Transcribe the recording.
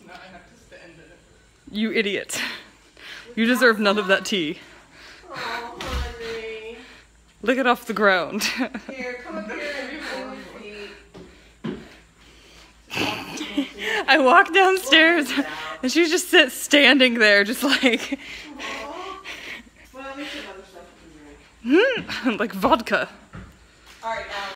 Now I have to stand in it. You idiot. You deserve none of that tea. Oh, honey. Lick it off the ground. Here, come up here and hold your feet. I walk downstairs and she just sits standing there just like... Well, at least you have other stuff you can drink. like vodka. Alright, now.